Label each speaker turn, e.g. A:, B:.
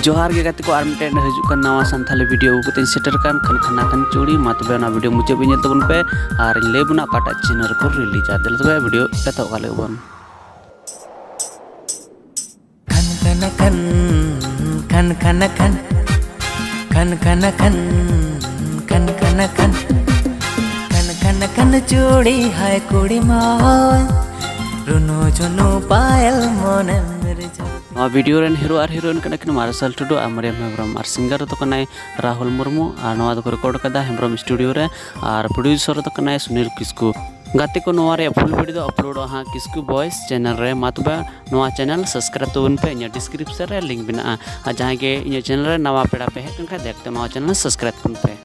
A: जोहार गे गाते को आर मिटेन हजुकान नवा सानथाली वीडियो उगते सेटर कान खन खना खन चूड़ी मा तबे ना वीडियो मुझे भी तबन पे आर लेबुना पाटा चैनल को रिलीज आ दिल तबे वीडियो कतो काले बन
B: खन खन खन खन खन खन खन खन खन खन खन खन खन खन खन चूड़ी हाय कुड़ी माय रुनो जुनो पायल मोने मेरे
A: आ वीडियो रेन हीरो आर हीरोइन कने किन मार्शल टुडू आमरियम हेम्ब्रम आर सिंगर तो कनाय राहुल मुर्मू आर नवा दो रिकॉर्ड कदा हेम्ब्रम स्टूडियो रे आर प्रोड्यूसर तो कनाय सुनील किस्कू गाते को नवा रे फुल वीडियो अपलोड हा किस्कू वॉइस चैनल रे मातबा नवा चैनल सब्सक्राइब तो उन पे इन डिस्क्रिप्शन रे लिंक बिना आ जहां के इन चैनल रे नवा पेड़ा पे है कनका देखते नवा चैनल सब्सक्राइब पे